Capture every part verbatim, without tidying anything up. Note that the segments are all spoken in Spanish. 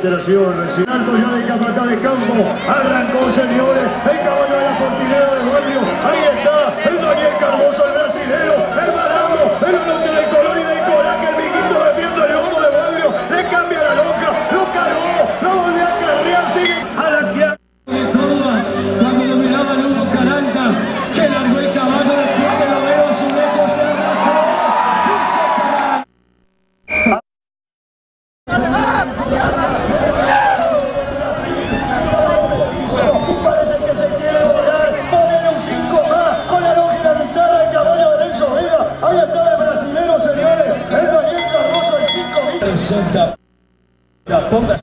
alteración, recibiendo ya de capataz de campo, arrancó señores, el caballo de la Fortinera del barrio, ahí está, el Daniel Cardoso, el brasilero, el barato, en la noche del color y del coraje, el viquito defiende el lomo de barrio, le cambia la loca, lo cargó, lo volvió a carrear, sigue a la que de Córdoba, cuando lo miraba el Hugo Carranza, que largó el caballo después que lo veo a su lejos, se arrancó. Parece que se quiere volar, ponele un cinco más, con la lógica guitarra del caballo de Nelson Vega, ahí está el brasilero, señores, el Daniel Cardoso, el cinco Presenta la ponga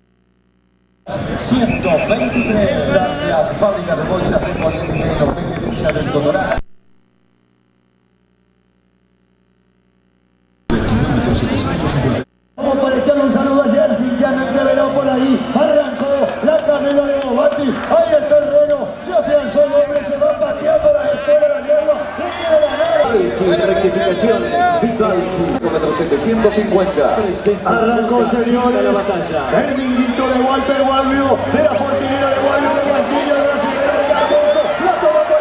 ciento veintitrés. Gracias, fábrica de bolsas de corriente de Peque Villa del Totorá. Vamos para echarle un saludo a Jersey, ya no entreveró por ahí, arrancó la carrera de Bobati, ahí el terreno, se afianzó el hombre, se va pateando la escuela de la hierba, le quiere ganar. Sin rectificaciones, kilómetro setecientos cincuenta. Arrancó, señores, el minguito de Walter Guardio, de la Fortinera de Guardio de Canchilla, el brasilero Cardoso, la toma por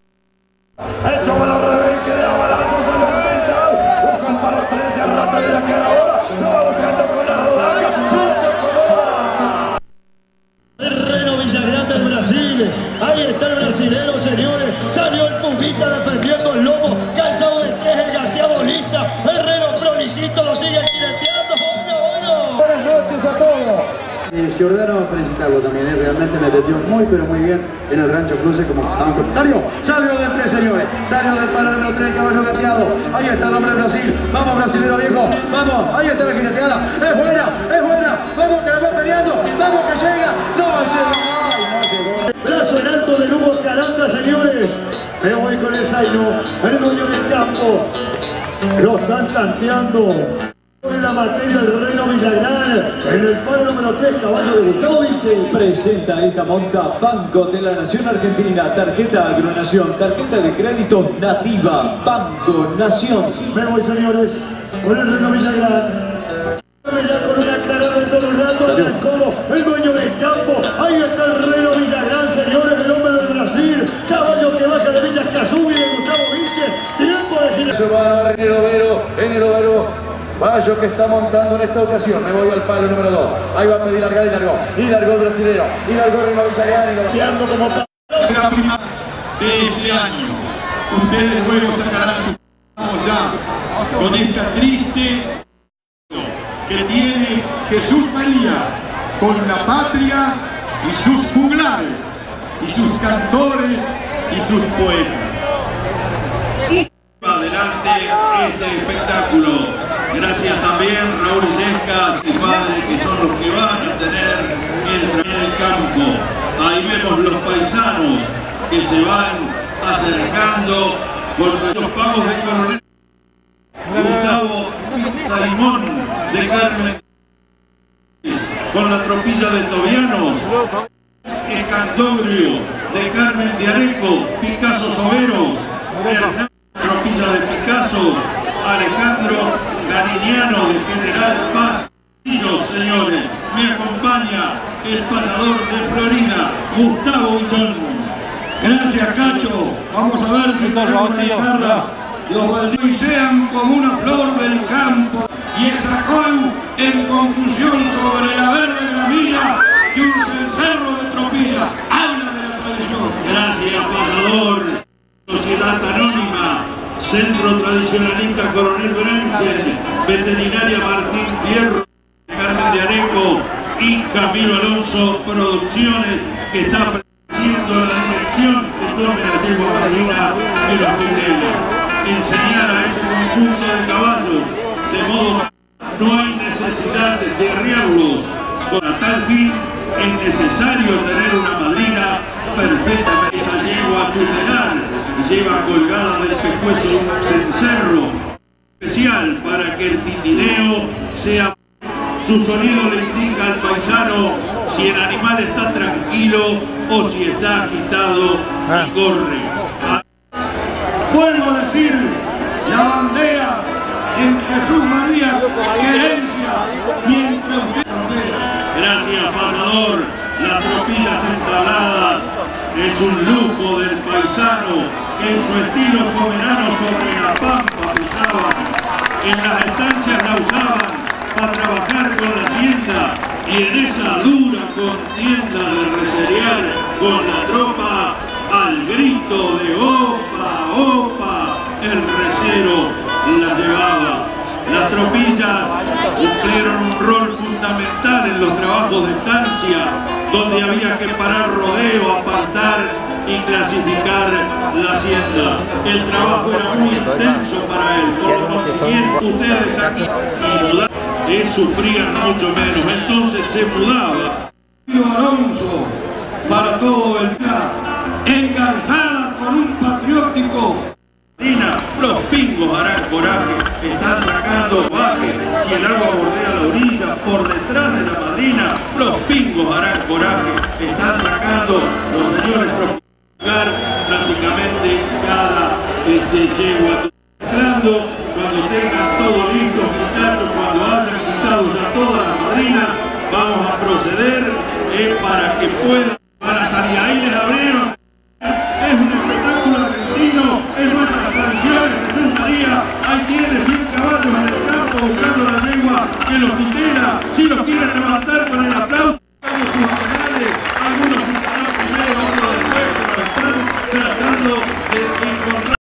el hecho por los revés, que de abalazos en la venta, buscan para los tres, se arrastra de la cara ahora, lo va buscando con la rodaja, no se coloca. El Reno Villagrande del Brasil, ahí está el brasilero, señores, salió el Pumita defendiendo el lomo, calzado de tres, el gateado lista, el Reno prolijito lo sigue jineteando, bueno, bueno. Buenas noches a todos. Giordano, felicitarlo también, ¿eh? Realmente me atendió muy pero muy bien en el Rancho Cruce como estaban. ¡Salió! ¡Salió del tres, señores! ¡Salió del palo número tres, caballo gateado! Ahí está el hombre de Brasil, ¡vamos brasilero viejo! ¡Vamos! Ahí está la jineteada, ¡es buena! ¡Es buena! ¡Vamos que la va peleando! ¡Vamos que llega! ¡No llega! ¡Ay, no llegó! Brazo en alto de Hugo Carranza, señores. Me voy con el Zaino, el dueño del campo. Lo están tanteando. En la materia el Reno Villagrán, en el palo número tres, caballo de Gustavo Vinches. Presenta esta monta Banco de la Nación Argentina, tarjeta Agronación, tarjeta de crédito Nativa, Banco Nación. Me voy, señores, con el Reno Villagrán. Ya con una clara de todo el rato, arrancó el dueño del campo. Ahí está el Reno Villagrán, señores, el hombre del Brasil. Caballo que baja de Villas Casú y de Gustavo Vinches. Tiempo de gira. Se va a en el overo, en el overo. Caballo que está montando en esta ocasión. Me voy al palo número dos. Ahí va a pedir largar y largó. Y largó el brasilero. Y largó el Reno Villagrán y lo va Quedando como la prima de este año. Ustedes luego sacarán su vamos ya con esta triste que tiene Jesús María con la patria y sus juglares y sus cantores y sus poetas. Y adelante este espectáculo. Gracias también Raúl Illescas y padres que son los que van a tener mientras en el campo. Ahí vemos los paisanos que se van acercando con los pagos de Coronel Gustavo Saimón de Carmen, con la tropilla de Tobianos, el Cantorio de Carmen de Areco, Picasso Soberos, Hernán tropilla de Picasso, Alejandro Gariñano de General Paz. Señores, me acompaña el pasador de Florida, Gustavo Uchón. Gracias, Cacho. Vamos a ver si podemos dejarla. Los baldíos sean como una flor del campo y el sacón en conclusión sobre la verde gramilla y un cencerro de tropilla. Habla de la tradición. Gracias, pasador. Sociedad Anónima, Centro Tradicionalista Coronel Brensen, Veterinaria Martín Fierro, Carmen de Areco y Camilo Alonso Producciones, que está haciendo la dirección de toda la yegua marina y los pineles. Enseñar a ese conjunto de caballos, de modo que no hay necesidad de arriarlos. Para tal fin es necesario tener una madrina perfecta. Esa yegua tutelar lleva colgada del pescuezo un cencerro especial para que el tintineo sea. Su sonido le indica al paisano si el animal está tranquilo o si está agitado y corre. Vuelvo a decir, la bandera en Jesús María, querencia, mientras usted... Gracias. Gracias, payador. Las tropillas entabladas es un lujo del paisano que en su estilo soberano sobre la pampa pisaban. En las estancias la usaban para trabajar con la hacienda y en esa dura contienda de reserear con la tropa al grito de opa, opa, el recero la llevaba. Las tropillas cumplieron un rol fundamental en los trabajos de estancia, donde había que parar rodeo, apartar y clasificar la hacienda. El trabajo era muy intenso para él, por lo consiguiente ustedes aquí y mudar, eh, sufrían mucho menos, entonces se mudaba. Alonso, para todo el día, engarzada con un patriótico. Los pingos harán coraje, están sacando baje, si el agua bordea la orilla, por detrás de la madrina, los pingos harán coraje, están sacando los señores tropicar prácticamente cada este, yegua. Cuando tengan todo listo, muchachos, cuando hayan quitado ya todas las madrinas, vamos a proceder eh, para que puedan, para salir ahí les abrieron. Es un espectáculo argentino, es nuestra tradición, Jesús María, ahí tiene cien caballos en el campo buscando la lengua que los tutela, si los quieren levantar con el aplauso, sus canales, algunos estarán primero, otros después, pero están tratando de encontrar